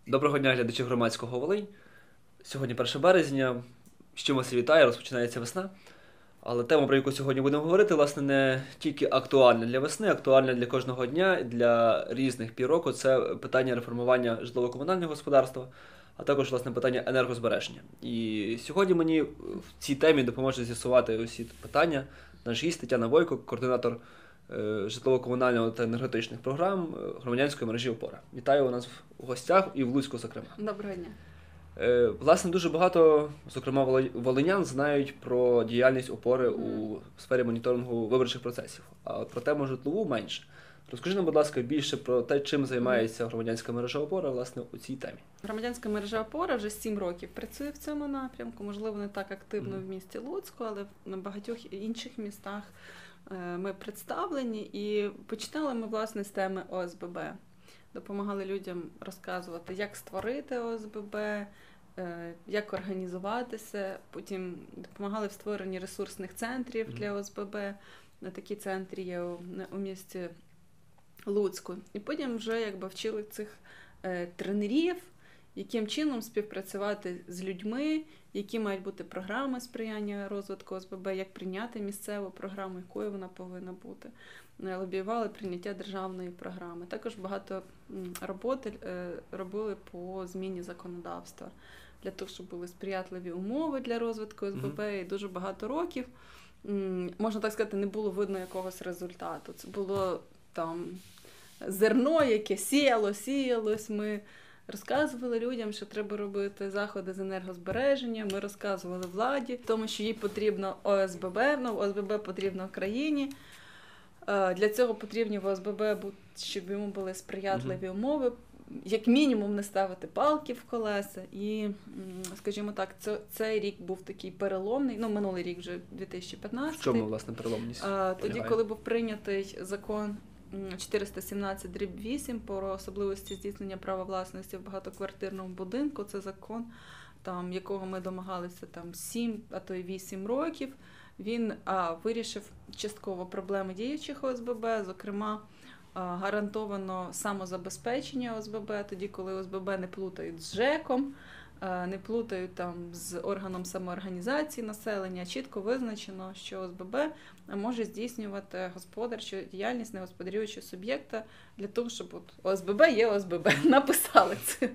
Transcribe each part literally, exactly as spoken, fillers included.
Доброго дня, глядачі громадського Волинь. Сьогодні перше березня. З чим вас вітаю, розпочинається весна. Але тема, про яку сьогодні будемо говорити, власне, не тільки актуальна для весни, актуальна для кожного дня, для різних пір року. Це питання реформування житлово-комунального господарства, а також, власне, питання енергозбереження. І сьогодні мені в цій темі допоможе з'ясувати усі питання наш гість Тетяна Бойко, координатор житлово-комунального та енергетичних програм громадянської мережі «Опора». Вітаю у нас в гостях і в Луцьку, зокрема. Доброго дня. Власне, дуже багато, зокрема, волинян знають про діяльність «Опори» у сфері моніторингу виборчих процесів, а про тему житлову менше. Розкажи нам, будь ласка, більше про те, чим займається громадянська мережа «Опора», власне, у цій темі. Громадянська мережа «Опора» вже сім років працює в цьому напрямку, можливо, не так активно mm-hmm. в місті Луцьку, але на багатьох інших містах ми представлені, і починали ми, власне, з теми О С Б Б. Допомагали людям розказувати, як створити О С Б Б, як організуватися, потім допомагали в створенні ресурсних центрів для О С Б Б. Такі центри є у, у місті Луцьку. І потім вже якби вчили цих е, тренерів, яким чином співпрацювати з людьми, які мають бути програми сприяння розвитку О С Б Б, як прийняти місцеву програму, якою вона повинна бути. Лобіювали прийняття державної програми. Також багато роботи е, робили по зміні законодавства, для того, щоб були сприятливі умови для розвитку О С Б Б, mm-hmm. і дуже багато років, м, можна так сказати, не було видно якогось результату. Це було там зерно, яке сіяло, сіялось. Ми розказували людям, що треба робити заходи з енергозбереження, ми розказували владі, тому що їй потрібно О С Б Б, ну, О С Б Б потрібно в країні. Для цього потрібні в О С Б Б, щоб йому були сприятливі mm-hmm. умови, як мінімум не ставити палки в колеса. І, скажімо так, цей рік був такий переломний, ну, минулий рік вже дві тисячі п'ятнадцятий. В чому, власне, переломність? А, тоді, коли був прийнятий закон чотириста сімнадцять дріб вісім про особливості здійснення права власності в багатоквартирному будинку, це закон, там, якого ми домагалися там сім, а то й вісім років, він а, вирішив частково проблеми діючих О С Б Б, зокрема, гарантовано самозабезпечення О С Б Б, тоді, коли О С Б Б не плутають з ЖЕКом, не плутають там з органом самоорганізації населення, чітко визначено, що О С Б Б може здійснювати господарчу діяльність негосподарюючого суб'єкта для того, щоб от О С Б Б є О С Б Б, написали це.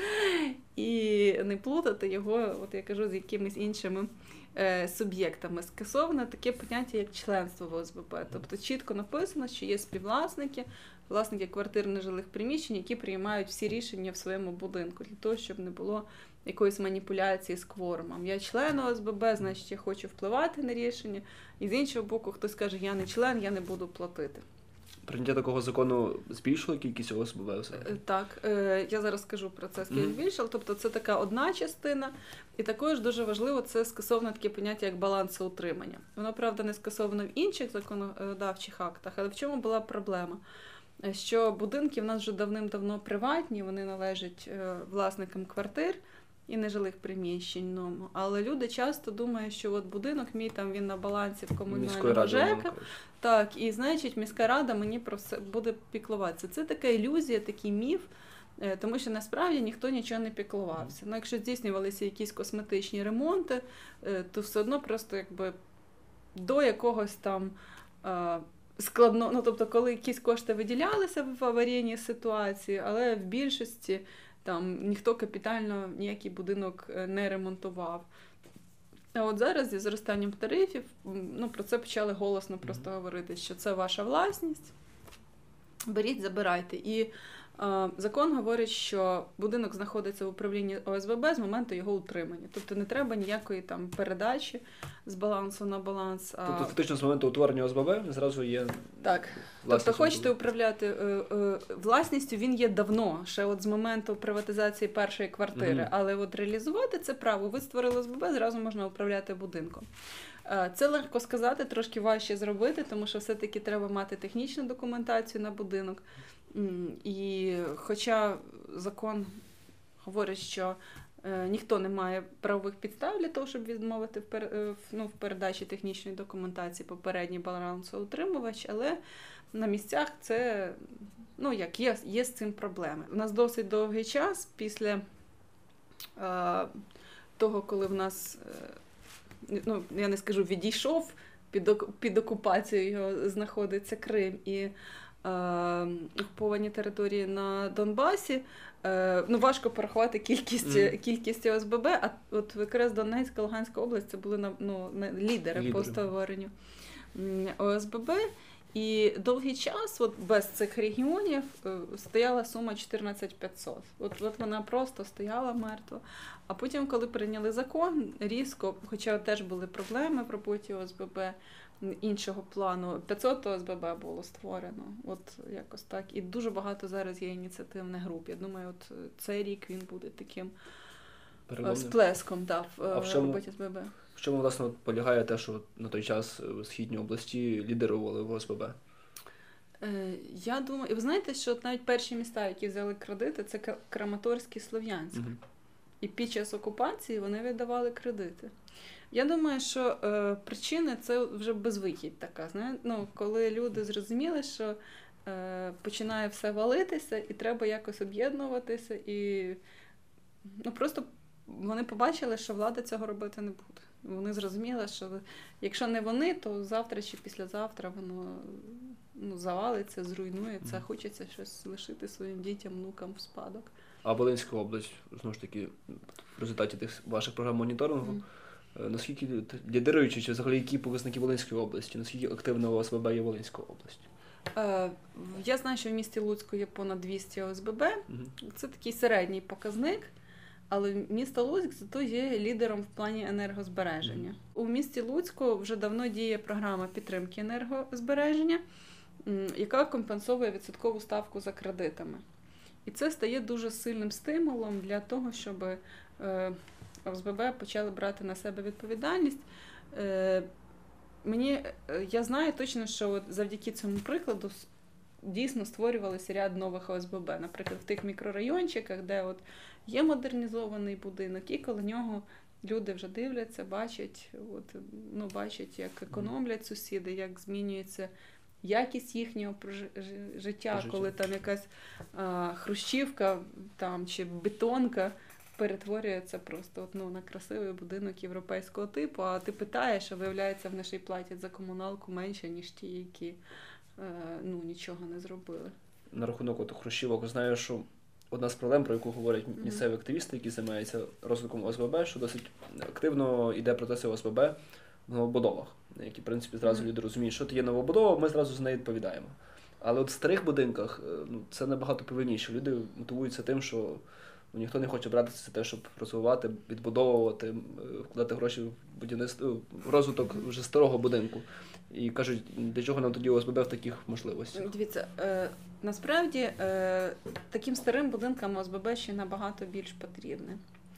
І не плутати його, от я кажу, з якимись іншими е, суб'єктами. Скасовано таке поняття, як членство в О С Б Б. Тобто чітко написано, що є співвласники, власники квартир нежилих приміщень, які приймають всі рішення в своєму будинку, для того, щоб не було якоїсь маніпуляції з кворумом. Я член О С Б Б, значить я хочу впливати на рішення, і з іншого боку хтось каже, я не член, я не буду платити. Прийняття такого закону збільшило кількість О С Б Б? Так, я зараз скажу про це, скільки mm-hmm. збільшило. Тобто це така одна частина. І також дуже важливо, це скасоване таке поняття, як балансоутримання. Воно, правда, не скасовано в інших законодавчих актах, але в чому була проблема? Що будинки в нас вже давним-давно приватні, вони належать власникам квартир і нежилих приміщень. Ну, але люди часто думають, що от будинок мій, там він на балансі в комунального ЖЕКа. Так, і, значить, міська рада мені про все буде піклуватися. Це така ілюзія, такий міф, тому що насправді ніхто нічого не піклувався. Ну, якщо здійснювалися якісь косметичні ремонти, то все одно просто якби до якогось там складно, ну, тобто, коли якісь кошти виділялися в аварійній ситуації, але в більшості там ніхто капітально ніякий будинок не ремонтував. А от зараз зі зростанням тарифів, ну, про це почали голосно просто mm-hmm. говорити, що це ваша власність, беріть, забирайте. І е, закон говорить, що будинок знаходиться в управлінні О С Б Б з моменту його утримання. Тобто не треба ніякої там передачі з балансу на баланс. А... Тобто фактично з моменту утворення О С Б Б зразу є Так. Тобто хочете управляти е, е, власністю, він є давно, ще от з моменту приватизації першої квартири, mm-hmm. але от реалізувати це право, ви створили О С Б Б, зразу можна управляти будинком. Е, це легко сказати, трошки важче зробити, тому що все-таки треба мати технічну документацію на будинок. І хоча закон говорить, що е, ніхто не має правових підстав для того, щоб відмовити в, пер, е, ну, в передачі технічної документації попередній балансоутримувач, але на місцях це, ну як, є, є з цим проблеми. У нас досить довгий час після е, того, коли в нас, е, ну я не скажу, відійшов, під, під окупацією його знаходиться Крим і е, окуповані території на Донбасі. Е, ну, важко порахувати кількість, mm. кількість О С Б Б, а от якраз Донецька, Луганська область це були ну, лідери, лідери по створенню О С Б Б. І довгий час от без цих регіонів стояла сума чотирнадцять п'ятсот. От, от вона просто стояла мертво. А потім, коли прийняли закон, різко, хоча теж були проблеми в роботі О С Б Б іншого плану, п'ятсот О С Б Б було створено. От якось так. І дуже багато зараз є ініціативних груп. Я думаю, от цей рік він буде таким Переломним. сплеском да, в, а в чому, роботі О С Б Б. В чому, власне, полягає те, що на той час східні області лідерували в О С Б Б? Я думаю, і ви знаєте, що навіть перші міста, які взяли кредити, це Краматорськ і Слов'янськ. Угу. І під час окупації вони віддавали кредити. Я думаю, що е, причина це вже безвихідь така. Знаєте? Ну, коли люди зрозуміли, що е, починає все валитися і треба якось об'єднуватися. І ну, просто вони побачили, що влада цього робити не буде. Вони зрозуміли, що якщо не вони, то завтра чи післязавтра воно ну, завалиться, зруйнується, mm. хочеться щось лишити своїм дітям, внукам в спадок. А Волинська область, знову ж таки, в результаті тих ваших програм моніторингу, mm. наскільки лідируючи, чи взагалі які показники Волинської області, наскільки активно О С Б Б є Волинська область? Е, я знаю, що в місті Луцьку є понад двісті О С Б Б, mm. це такий середній показник. Але місто Луцьк зато є лідером в плані енергозбереження. Mm. У місті Луцьку вже давно діє програма підтримки енергозбереження, яка компенсує відсоткову ставку за кредитами. І це стає дуже сильним стимулом для того, щоб О С Б Б почали брати на себе відповідальність. Мені, я знаю точно, що от завдяки цьому прикладу дійсно створювалися ряд нових О С Б Б. Наприклад, в тих мікрорайончиках, де от є модернізований будинок, і коло нього люди вже дивляться, бачать, от, ну, бачать, як економлять сусіди, як змінюється якість їхнього життя, коли там якась а, хрущівка там, чи бетонка перетворюється просто от, ну, на красивий будинок європейського типу, а ти питаєш, а виявляється, вони ще й платять за комуналку менше, ніж ті, які а, ну, нічого не зробили. На рахунок от хрущівок, знаю, що одна з проблем, про яку говорять місцеві активісти, які займаються розвитком О С Б Б, що досить активно йде процеси О С Б Б в новобудовах, які, в принципі, зразу люди розуміють, що то є новобудова, ми зразу за неї відповідаємо. Але от в старих будинках ну, це набагато повільніше. Люди мотивуються тим, що ну, ніхто не хоче братися за те, щоб розвивати, відбудовувати, вкладати гроші в будівництво, в розвиток вже старого будинку. І кажуть, для чого нам тоді О С Б Б в таких можливостях? Дивіться, е, насправді е, таким старим будинкам О С Б Б ще набагато більш потрібне.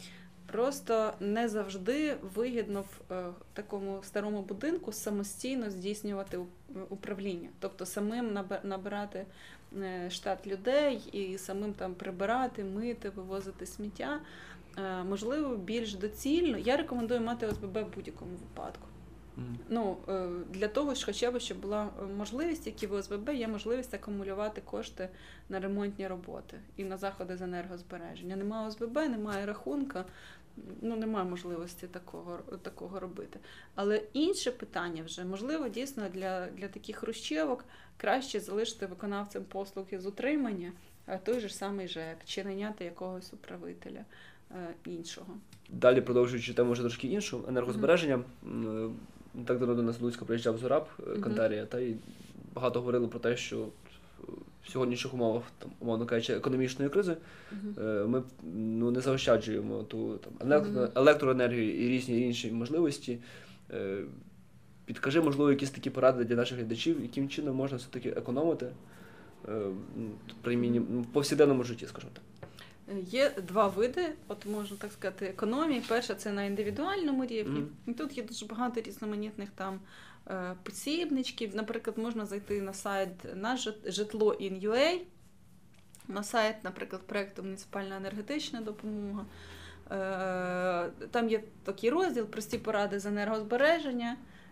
Просто не завжди вигідно в е, такому старому будинку самостійно здійснювати управління. Тобто самим набирати е, штат людей і самим там прибирати, мити, вивозити сміття. Е, можливо, більш доцільно. Я рекомендую мати О С Б Б в будь-якому випадку. Mm. Ну, для того, що хоча б, щоб була можливість, які в О С Б Б є можливість акумулювати кошти на ремонтні роботи і на заходи з енергозбереження. Немає О С Б Б, немає рахунка, ну, немає можливості такого, такого робити. Але інше питання вже, можливо, дійсно для, для таких хрущевок краще залишити виконавцем послуги з утримання, а той же самий ЖЕК, чи найняти якогось управителя е, іншого. Далі, продовжуючи тему вже трошки іншу, енергозбереження, mm-hmm. так давно до нас до Луцька приїжджав Зураб, Кантарія, mm-hmm. та й багато говорили про те, що в сьогоднішніх умовах, там, умовно кажучи, економічної кризи, mm-hmm. ми ну, не заощаджуємо ту там, електро, mm-hmm. електроенергію і різні інші можливості. Підкажи, можливо, якісь такі поради для наших глядачів, яким чином можна все-таки економити при міні... в повсякденному житті, скажімо так. Є два види, от можна так сказати, економії. Перша – це на індивідуальному рівні. Mm. І тут є дуже багато різноманітних там е, посібничків. Наприклад, можна зайти на сайт «Наш житло точка ін ю ей», на сайт, наприклад, проєкту «Муніципальна енергетична допомога». Е, там є такий розділ «Прості поради з енергозбереження».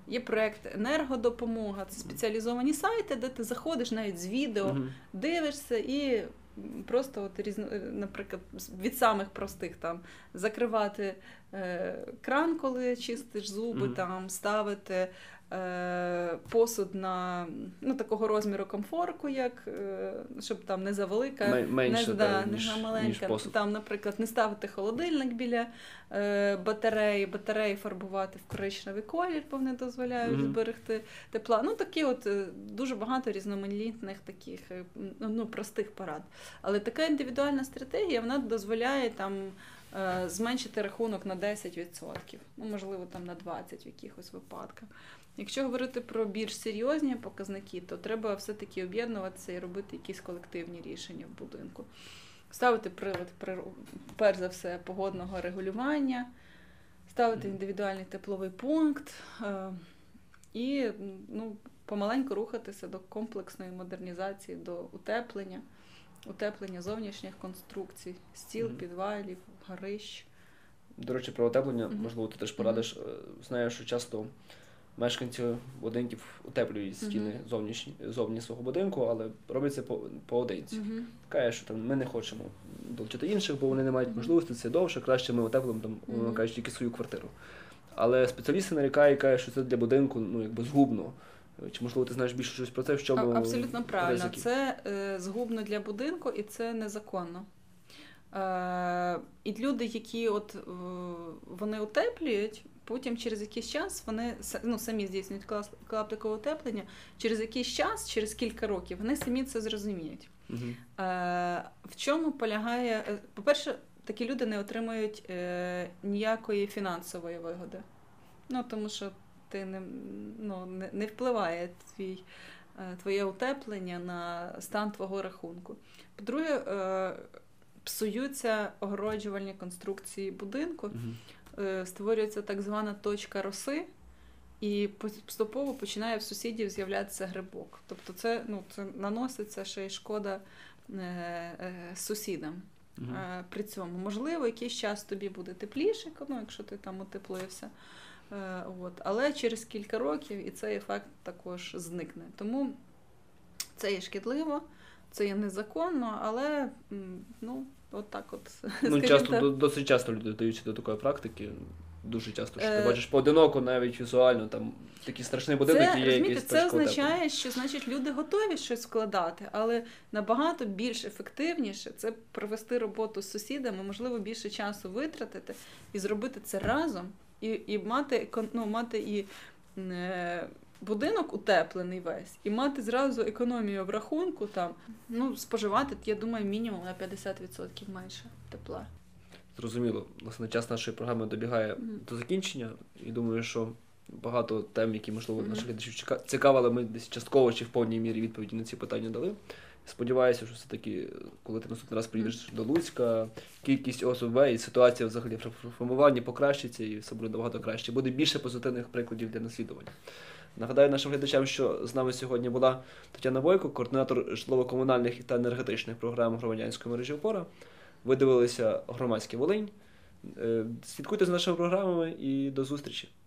Є проєкт «Енергодопомога». Це спеціалізовані сайти, де ти заходиш навіть з відео, Угу. дивишся і просто, от різно, наприклад, від самих простих там закривати е, кран, коли чистиш зуби, Мгм. там ставити е, посуд на ну, такого розміру комфорку, як е, щоб там не завелика, Мен- менше, не, да, да, ніж- не ніж маленька. посуд. Там, наприклад, не ставити холодильник біля е, батареї, батареї фарбувати в коричневий колір, бо вони дозволяють Мгм. зберегти тепла. Ну, такі от е, дуже багато різноманітних таких е, ну, простих порад. Але така індивідуальна стратегія, вона дозволяє там е, зменшити рахунок на десять відсотків, ну, можливо, там на двадцять відсотків в якихось випадках. Якщо говорити про більш серйозні показники, то треба все-таки об'єднуватися і робити якісь колективні рішення в будинку. Ставити прилад, при- перш за все, погодного регулювання, ставити індивідуальний тепловий пункт е, і ну, помаленьку рухатися до комплексної модернізації, до утеплення, утеплення зовнішніх конструкцій, стіл, Мгм. підвалів, горищ. До речі, про утеплення, Мгм. можливо, ти теж порадиш. Е, Знаю, що часто мешканці будинків утеплюють стіни Мгм. зовнішні, зовні свого будинку, але роблять це по, поодинці. Мгм. Каже, що там ми не хочемо долучити інших, бо вони не мають Мгм. можливості, це довше, краще ми утеплимо там, умовно Мгм. кажучи, тільки свою квартиру. Але спеціалісти нарікають, кажуть, що це для будинку ну, якби згубно. Чи, можливо, ти знаєш більше щось про це, в чому А- Абсолютно правильно. ризики? Це е, згубно для будинку і це незаконно. Е, і люди, які от, е, вони утеплюють, потім через якийсь час вони с- ну, самі здійснюють клас- клаптикове утеплення, через якийсь час, через кілька років, вони самі це зрозуміють. Мгм. Е, в чому полягає, е, по-перше, такі люди не отримують е, ніякої фінансової вигоди. Ну, тому що ти не, ну, не, не впливає твій, е, твоє утеплення на стан твого рахунку. По-друге, е, псуються огороджувальні конструкції будинку, Мгм. е, створюється так звана точка роси, і поступово починає в сусідів з'являтися грибок. Тобто це, ну, це наноситься ще й шкода е, е, сусідам. Мгм. Е, При цьому, можливо, якийсь час тобі буде тепліше, ну, якщо ти там утеплився. Е, От. Але через кілька років і цей ефект також зникне. Тому це є шкідливо, це є незаконно, але м, ну, от так от. Ну, скажімо часто, так. до- досить часто люди даються до такої практики. Дуже часто, що ти Е, бачиш поодиноко, навіть візуально, там такий страшний будинок Це, і є розумієте, якийсь це точка означає, утеплення. що значить люди готові щось вкладати, але набагато більш ефективніше це провести роботу з сусідами, можливо, більше часу витратити і зробити це разом, і, і мати, екон- ну, мати і е, будинок утеплений весь, і мати зразу економію в рахунку, там, ну, споживати, я думаю, мінімум на п'ятдесят відсотків менше тепла. Зрозуміло, власне, час нашої програми добігає Мгм. до закінчення, і думаю, що багато тем, які, можливо, Мгм. наших глядачів чека- цікавили, ми десь частково чи в повній мірі відповіді на ці питання дали. Сподіваюся, що все-таки, коли ти наступний раз приїдеш до Луцька, кількість ОСБ і ситуація взагалі в формуванні покращиться, і все буде набагато краще. Буде більше позитивних прикладів для наслідування. Нагадаю нашим глядачам, що з нами сьогодні була Тетяна Бойко, координатор житлово-комунальних та енергетичних програм громадянської мережі «Опора». Ви дивилися «Громадське Волинь». Е, Слідкуйте за нашими програмами і до зустрічі!